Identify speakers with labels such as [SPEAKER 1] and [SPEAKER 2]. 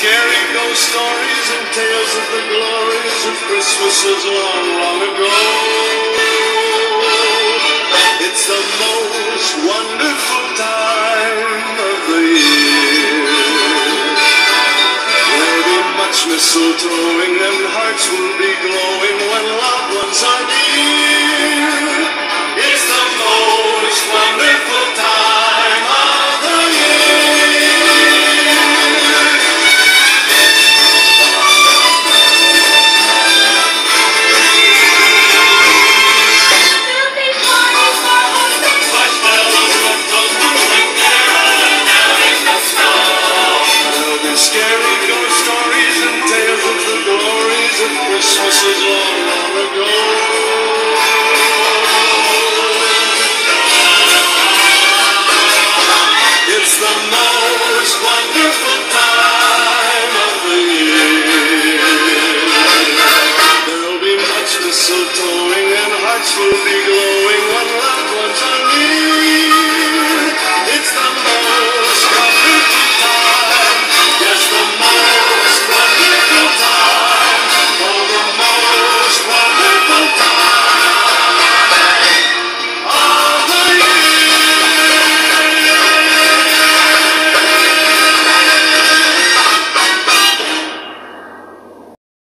[SPEAKER 1] scary ghost stories and tales of the glories of Christmases long, long ago. It's the most wonderful time of the year. There'll be much mistletoeing and hearts will be glowing when loved ones are near.